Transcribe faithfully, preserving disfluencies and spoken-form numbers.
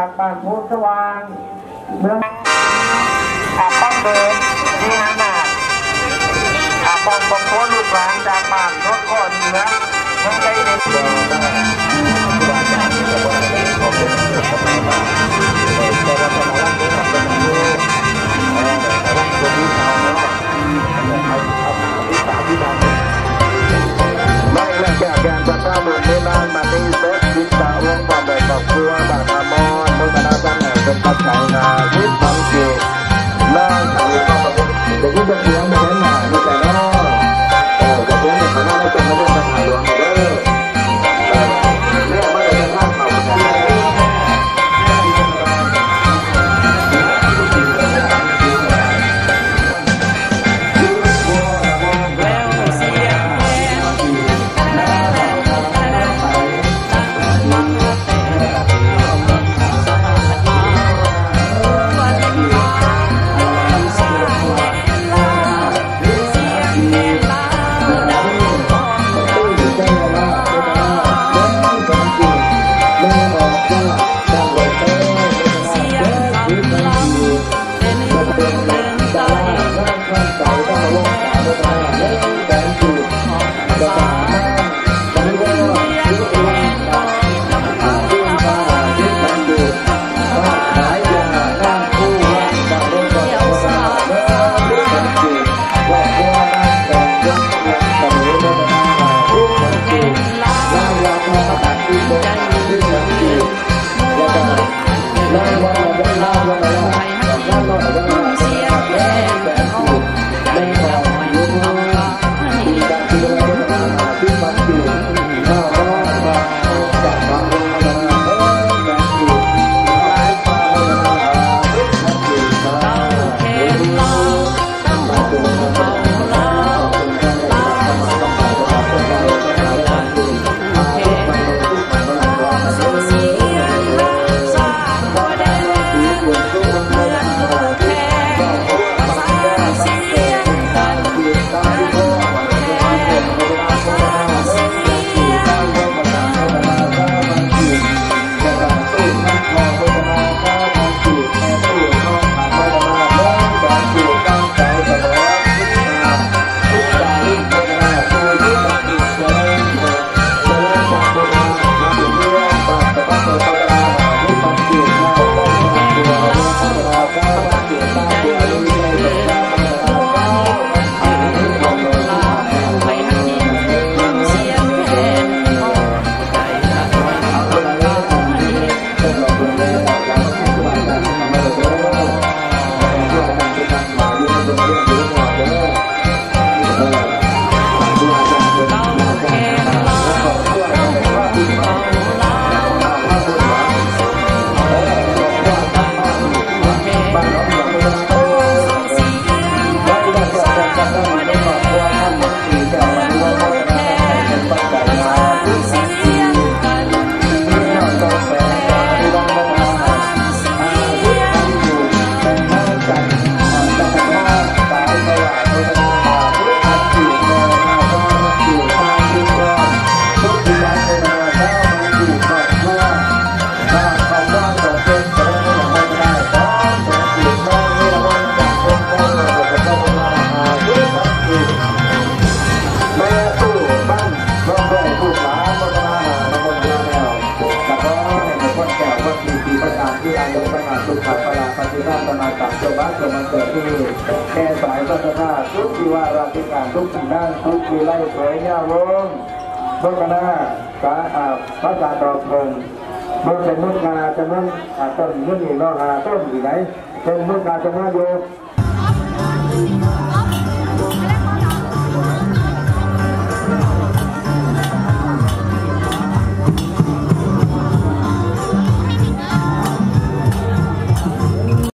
จากบ้านโพธิ์สว่างเมืองอาบ้านเดินที่นานาอาบ้านบางโพลูกหลานจากบ้านรถก่อนเหนือเมืองไทยเด็กบ่ได้ครูอาจารย์ที่บอกว่าเป็นขอเป็นขอเป็นมาแต่ว่าตอนนั้นเป็นเป็นอยู่เออแต่ว่าคนที่เขาเนาะเอาเอาที่สามที่ทำไม่เลิกจากการจัดการบุญในบ้านมาตีเซ็ตดิสาวงความแบบครอบครัวบาดมามอนเมื่อมาได้ตั้งแต่เป็นปัจจัยงานที่สังเกตน่าสังเกตเด็กที่จะเลี้ยงมาเล่นหนาในแต่นอกเออจะเลี้ยงในฐานะได้เป็นมาเล่นมาถ่ายหลวงมาเด้อเออเรื่องมาได้เป็นภาพเขาเหมือนกันแค่สายพัฒนาทุกที่ว่าราชการทุกที่นั่งทุกที่ไล่สวยเงาวงเมื่อกันหน้าสาอาพระศาสดาพงศ์เมื่อเป็นมุกงาจะมุ่งต้นมุ่งอีกนอกหาต้นอยู่ไหนเป็นมุกงาจะมุ่งโย